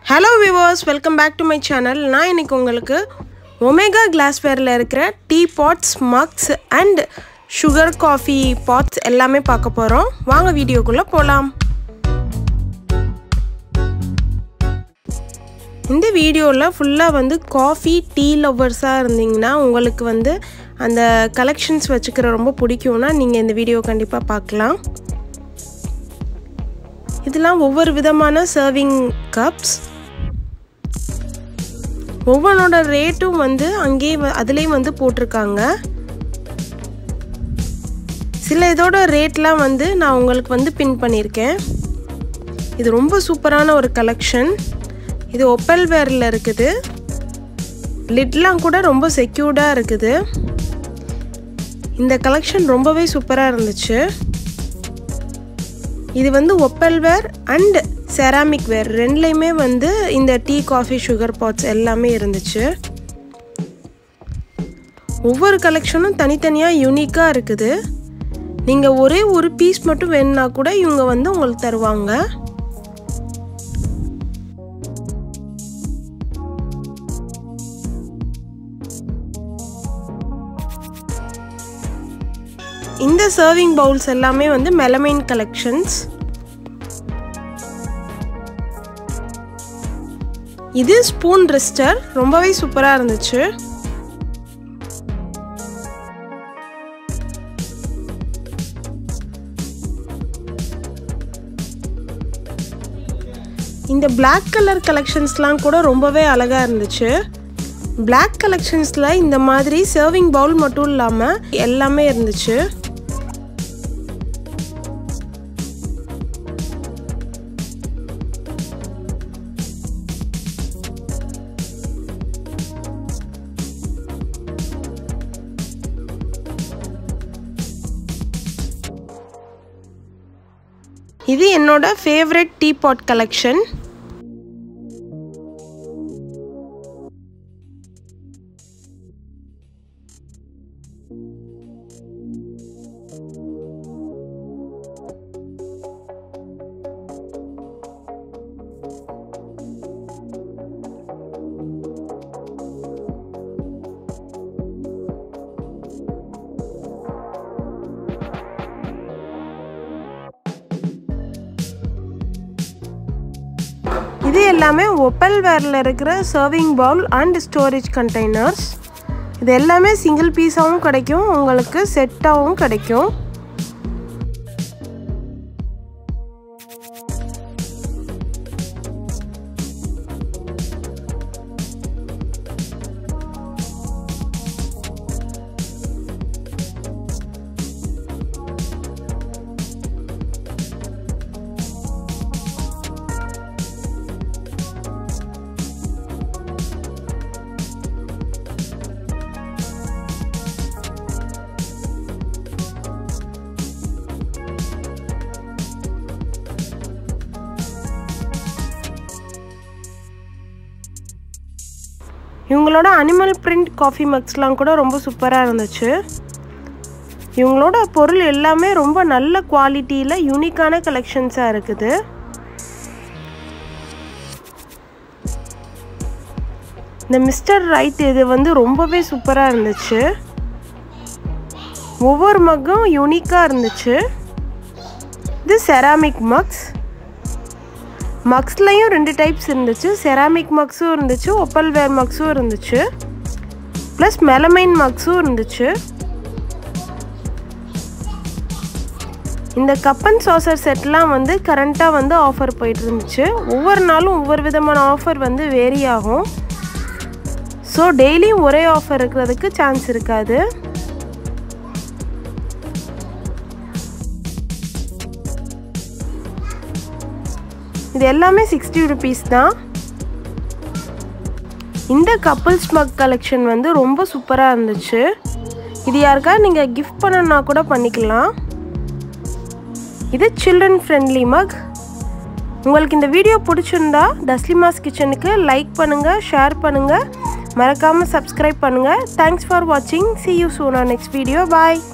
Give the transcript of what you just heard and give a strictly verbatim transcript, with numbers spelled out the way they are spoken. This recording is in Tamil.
Hello viewers, welcome back to my channel. நான் இன்னைக்கு உங்களுக்கு Omega glasswareல இருக்கிற tea pots, mugs and sugar coffee pots எல்லாமே பார்க்க போறோம். வாங்க வீடியோக்குள்ள போலாம். இந்த வீடியோல ஃபுல்லா வந்து காஃபி டீ லவர்ஸா இருந்தீங்கன்னா உங்களுக்கு வந்து அந்த கலெக்ஷன்ஸ் வச்சுக்கிற ரொம்ப பிடிக்கும்னா நீங்க இந்த வீடியோ கண்டிப்பா பார்க்கலாம். இதெல்லாம் ஒவ்வொரு விதமான சர்விங் கப்ஸ். ஒவ்வொன்னோட ரேட்டும் வந்து அங்கே அதிலே வந்து போட்டிருக்காங்க. சில இதோட ரேட்லாம் வந்து நான் உங்களுக்கு வந்து பின் பண்ணியிருக்கேன். இது ரொம்ப சூப்பரான ஒரு கலெக்ஷன். இது ஒப்பல் வேரில் இருக்குது. லிட்லாம் கூட ரொம்ப செக்யூர்டாக இருக்குது. இந்த கலெக்ஷன் ரொம்பவே சூப்பராக இருந்துச்சு. இது வந்து ஒப்பல் வேர் அண்ட் செராமிக் வேர் ரெண்டுலேயுமே வந்து இந்த டீ காஃபி சுகர் பாட்ஸ் எல்லாமே இருந்துச்சு. ஒவ்வொரு கலெக்ஷனும் தனித்தனியாக யூனிக்காக இருக்குது. நீங்கள் ஒரே ஒரு பீஸ் மட்டும் வேணுன்னா கூட இவங்க வந்து உங்களுக்கு தருவாங்க. இந்த சர்விங் பவுல்ஸ் எல்லாமே வந்து மெலமைன் கலெக்ஷன்ஸ். இது ஸ்பூன் ரெஸ்டர் ரொம்பவே சூப்பராக இருந்துச்சு. இந்த பிளாக் கலர் கலெக்ஷன்ஸ்லாம் கூட ரொம்பவே அழகாக இருந்துச்சு. பிளாக் கலெக்ஷன்ஸில் இந்த மாதிரி சர்விங் பவுல் மட்டும் இல்லாமல் எல்லாமே இருந்துச்சு. இது என்னோட ஃபேவரட் டீ பாட் கலெக்ஷன். இது எல்லாமே ஒப்பல் வேரில் இருக்கிற serving bowl and storage containers. இது எல்லாமே சிங்கிள் பீஸாகவும் கிடைக்கும், உங்களுக்கு செட்டாகவும் கிடைக்கும். இவங்களோட அனிமல் பிரிண்ட் காஃபி மக்ஸ்லாம் கூட ரொம்ப சூப்பராக இருந்துச்சு. இவங்களோட பொருள் எல்லாமே ரொம்ப நல்ல குவாலிட்டியில் யூனிக்கான கலெக்ஷன்ஸாக இருக்குது. இந்த மிஸ்டர் ரைட் இது வந்து ரொம்பவே சூப்பராக இருந்துச்சு. ஒவ்வொரு மக்கும் யூனிக்காக இருந்துச்சு. இது செராமிக் மக்ஸ். மக்ஸ்லையும் ரெண்டு டைப்ஸ் இருந்துச்சு. செராமிக் மக்ஸும் இருந்துச்சு, ஒப்பல் வேர் மக்ஸும் இருந்துச்சு, ப்ளஸ் மெலமைன் மக்ஸும் இருந்துச்சு. இந்த கப் அண்ட் சாசர் செட்லாம் வந்து கரண்ட்டாக வந்து ஆஃபர் போயிட்டு இருந்துச்சு. ஒவ்வொரு நாளும் ஒவ்வொரு விதமான ஆஃபர் வந்து வேரி ஆகும். ஸோ டெய்லியும் ஒரே ஆஃபர் இருக்கிறதுக்கு சான்ஸ் இருக்காது. இது எல்லாமே சிக்ஸ்டி ருபீஸ் தான். இந்த கப்புள்ஸ் மக் கலெக்ஷன் வந்து ரொம்ப சூப்பராக இருந்துச்சு. இது யாருக்கா நீங்கள் கிஃப்ட் பண்ணனா கூட பண்ணிக்கலாம். இது சில்ட்ரன் ஃப்ரெண்ட்லி மக். உங்களுக்கு இந்த வீடியோ பிடிச்சிருந்தா தஸ்லிமாஸ் கிச்சனுக்கு லைக் பண்ணுங்கள், ஷேர் பண்ணுங்கள், மறக்காமல் சப்ஸ்கிரைப் பண்ணுங்கள். தேங்க்ஸ் ஃபார் வாட்சிங். see you soon on next video. Bye.